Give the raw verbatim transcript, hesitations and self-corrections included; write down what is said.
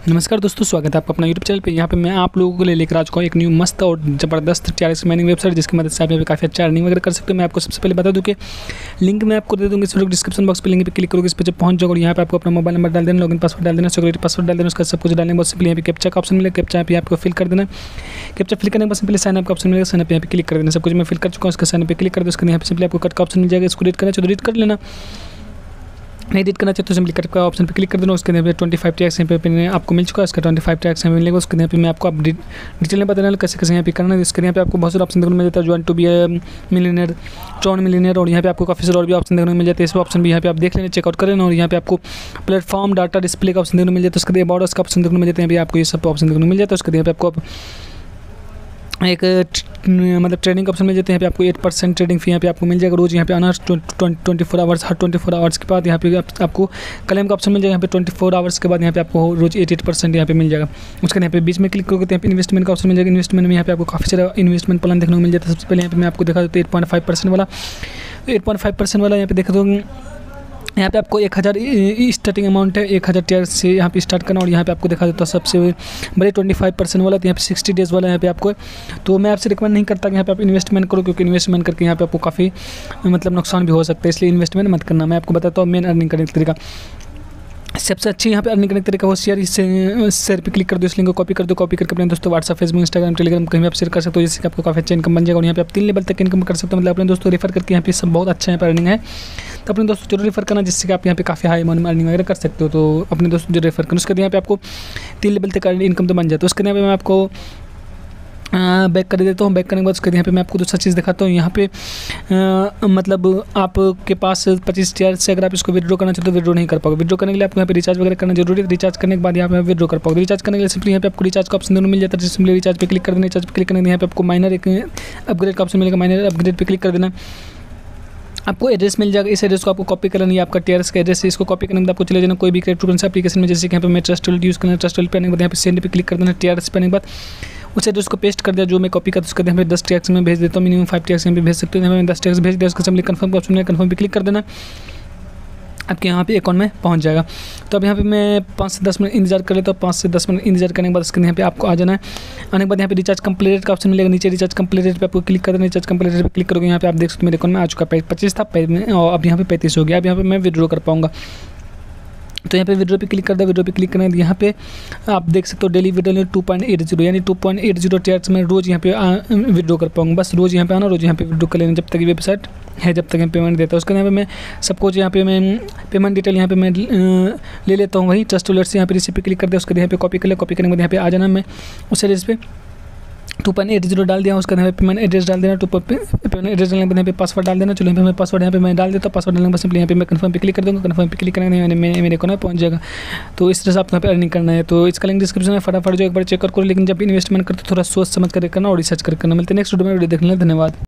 नमस्कार दोस्तों, स्वागत है आपका अपना यूट्यूब चैनल पे। यहाँ पे मैं आप लोगों के लिए लेकर आ चुका हूँ एक न्यू मस्त और ज़बरदस्त टीआरएक्स माइनिंग वेबसाइट, जिसकी मदद से आप यहाँ पे काफ़ी अच्छा अर्निंग वगैरह कर सकते हो। मैं आपको सबसे पहले बता दूँ कि लिंक मैं आपको दे दूँगी इस वीडियो डिस्क्रिप्शन बॉक्स पे। लिंक पे क्लिक करोगे, इस पर जब पहुँच जाओगे और यहाँ पे आपको अपना मोबाइल नंबर डाल देना, लॉगिन पासवर्ड डाल देना, सिक्योरिटी पासवर्ड डाल देना, उसका सब कुछ डालने के बाद सिंपली यहाँ पे कैप्चा का ऑप्शन मिलेगा, कैप्चा पे आपको फिल कर देना। कैप्चा फिल करने के बाद सिंपली साइन अप का ऑप्शन मिलेगा, साइन अप यहाँ पे क्लिक कर देना। सब कुछ मैं फिल कर चुका हूँ, उसका साइन अप पे क्लिक कर दो। उसके यहाँ पे सिंपली आपको कट का ऑप्शन मिल जाएगा, इसको रीड करना चाहिए तो रीड कर लेना, नहीं एडिट करना चाहिए तो सिंपली कट का ऑप्शन पे क्लिक कर देना। उसके यहाँ पे ट्वेंटी फाइव टैक्स यहाँ पे आपको मिल चुका है, इसका ट्वेंटी फाइव टैक्स यहाँ मिलेगा। उसके यहाँ पे मैं आपको आप डिटेल में बताने कैसे कैसे यहाँ पे करना है। इसके यहाँ पे आपको बहुत सारे ऑप्शन देखने को मिल जाता है, join to be millionaire, Tron millionaire, और यहाँ पे आपको काफ़ी सारे और भी ऑप्शन देखने को मिल जाते हैं। इस ऑप्शन भी यहाँ पे आप देख लेना, चेकआउट कर लेना। और यहाँ पे आपको प्लेटफॉर्म डाटा डिस्प्ले का ऑप्शन देखने को मिल जाता है, उसके बाद का ऑप्शन देखने को मिल जाते हैं। यहाँ पे आपको ये सब ऑप्शन देखने को मिल जाता है। उसके यहाँ पे आपको एक मतलब ट्रेडिंग का ऑप्शन मिल जाते हैं। यहाँ पे आपको एट परसेंट ट्रेडिंग फी यहाँ पे आपको मिल जाएगा रोज़। यहाँ पे आना ट्वेंटी फोर आवर्स, हर ट्वेंटी फोर आवर्स के बाद यहाँ पे आप, आपको क्लेम का ऑप्शन मिल जाएगा। यहाँ पे ट्वेंटी फोर आवर्स के बाद यहाँ पे आपको रोज़ एट एट परसेंट यहाँ पे मिल जाएगा। उसके यहाँ पे बीच में क्लिक करोगे तो यहाँ पे इन्वेस्टमेंट का ऑप्शन मिल जाएगा। इन्वेस्टमेंट में यहाँ पे आपको काफ़ी सारा इन्वेस्टमेंट प्लान देखने को मिल जाता है। सबसे पहले यहाँ पे मैं आपको दिखा देता हूँ एट पॉइंट फाइव परसेंट वाला एट पॉइंट फाइव परसेंट वाला यहाँ पे देखा दो। यहाँ पे आपको एक हज़ार स्टार्टिंग अमाउंट है, एक हज़ार टीआर से यहाँ पे स्टार्ट करना। और यहाँ पे आपको दिखा देता हूँ सबसे बड़े ट्वेंटी फाइव परसेंट वाला, तो यहाँ पे सिक्सटी डेज़ वाला यहाँ पे आपको। तो मैं आपसे रिकमेंड नहीं करता कि यहाँ पे आप इन्वेस्टमेंट करो, क्योंकि इन्वेस्टमेंट करके यहाँ पे आपको काफ़ी मतलब नुकसान भी हो सकता है, इसलिए इन्वेस्टमेंट मत करना। मैं आपको बताता हूँ मेन अर्निंग करने का तरीका। सबसे अच्छी यहाँ पे अर्निंग करने का तरीका वो शेयर, इससे शेयर पे क्लिक कर दो, इस लिंक को कॉपी कर दो, कॉपी करके अपने दोस्तों व्हाट्सएप, फेसबुक, इंस्टाग्राम, टेलीग्राम कहीं भी आप शेयर कर सकते हो, जिससे आपको काफ़ी अच्छा इनकम बन जाएगा। और यहाँ पे आप तीन लेवल तक इनकम कर सकते हो, मतलब अपने दोस्तों रेफर करके यहाँ पे सब बहुत अच्छा यहाँ पर अर्निंग है। तो अपने दोस्तों जरूर रेफर करना, जिससे कि आप यहाँ पे काफ़ी हाई अमाउंट में अर्निंग वगैरह कर सकते हो। तो अपने दोस्तों जो रेफर करना, उसके यहाँ पे आपको तीन लेवल तक इनकम तो बन जाता है। उसके यहाँ पे मैं आपको बैक कर देता हूँ। बैक करने के बाद उसके यहाँ पे मैं आपको दूसरा चीज़ दिखाता हूँ। यहाँ पे आ, मतलब आपके पास पच्चीस टीआर से अगर आप इसको विड्रॉ करना चाहते हो तो विड्रॉ नहीं कर पाओगे। विड्रॉ करने के लिए आपको यहाँ पे रिचार्ज वगैरह करना जरूरी है। रिचार्ज करने के बाद यहाँ पे विड्रॉ कर पाओगे। रिचार्ज करने के लिए सिंपली यहाँ पे आपको रिचार्ज का ऑप्शन दोनों मिल जाता है। सिंपली रिचार्ज पे क्लिक कर देना। रिचार्ज पे क्लिक करने के यहाँ पे आपको माइनर एक अपग्रेड का ऑप्शन मिलेगा, माइनर अपग्रेड पे क्लिक कर देना। आपको एड्रेस मिल जाएगा, इस एड्रेस को आपको कॉपी करना है। आपका टीआरएस का एड्रेस है, इसको कॉपी करने के बाद आपको चले जाना कोई भी क्रिप्टो करेंसी एप्लीकेशन में, जैसे कि यहाँ पे मैं ट्रस्ट वॉलेट यूज़ करना, ट्रस्ट वॉलेट पे आने के बाद यहाँ पे सेंड पे क्लिक कर देना। टीआरएस पे आने के बाद उस एड्रेस को पेस्ट कर दिया जो मैं कॉपी करता हूँ। उसके यहाँ पे दस टैक्स में भेज देता हूँ, मिनिमम फाइव टैक्स में भी भेज सकते हो। यहाँ पे दस टैक्स भेज दिया, उसका सिंपली कन्फर्म का ऑप्शन है, कन्फर्म पे क्लिक कर देना, आपके यहाँ पे अकाउंट में पहुँच जाएगा। तो अब यहाँ पे मैं पाँच से दस मिनट इंतजार कर लेता हूँ। पाँच से दस मिनट इंतजार करने के बाद उसके यहाँ पे आपको आ जाना है। आने के बाद यहाँ पे रिचार्ज कंप्लीटेड का ऑप्शन मिलेगा, नीचे रिचार्ज कंप्लीटेड पे आपको क्लिक कर देना। रिचार्ज कंप्लीटेड पे क्लिक करोगे, यहाँ पे आप देख सकते हो मेरे अकाउंट में आ चुका है पच्चीस था और अब यहाँ पे पैंतीस हो गया। अब यहाँ पे मैं विड्रॉ कर पाऊँगा। तो यहाँ पे विड्रॉ पे क्लिक कर दो। विड्रॉ पे क्लिक करने यहाँ पे आप देख सकते हो daily withdraw two point eight zero यानी two point eight zero TRX में रोज़ यहाँ पे विड्रॉ कर पाऊँगा। बस रोज़ यहाँ पे आना, रोज़ यहाँ पे विड्रॉ कर लेना, जब तक ये वेबसाइट है, जब तक मैं पेमेंट देता हूँ। उसके यहाँ पे मैं सब कुछ यहाँ पे मैं पेमेंट डिटेल यहाँ पे मैं ले लेता हूँ। वही ट्रस्ट वॉलेट से यहाँ पे रिसीप पे क्लिक कर दिया, उसके यहाँ पे कॉपी कर लिया। कॉपी करने के बाद यहाँ पे आ जाना, मैं उस एड्रेस पे टू पॉइंट एट जीरो डाल दिया। उसका यहाँ पे पेमेंट एड्रेस डाल देना, टू पेमेंट एड्रेस डालने के बाद यहाँ पे पासवर्ड डाल देना। चलो यहाँ पे मैं पासवर्ड यहाँ पे मैं डाल देता हूँ। पासवर्ड डालने के बाद सिंपली यहाँ पे मैं कन्फर्म पे क्लिक कर दूँगा। कन्फर्म पे क्लिक करने में मेरे मेरे को ना पहुँच जाएगा। तो इस तरह से आपको यहाँ पे अर्निंग करना है। तो इसका लिंक डिस्क्रिप्शन में फटाफट जो एक बार चेक करो, लेकिन जब इन्वेस्टमेंट करते थोड़ा सोच समझ कर करना और रिसर्च कर करना। मिलते हैं नेक्स्ट वीडियो में। वीडियो देखने धन्यवाद।